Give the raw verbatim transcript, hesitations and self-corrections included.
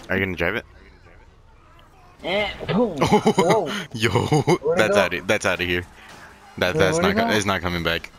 Are you gonna drive it? Eh, boom. Whoa. Yo, Where'd it that's go? out of that's out of here. That Where- that's where'd not it go? it's not coming back.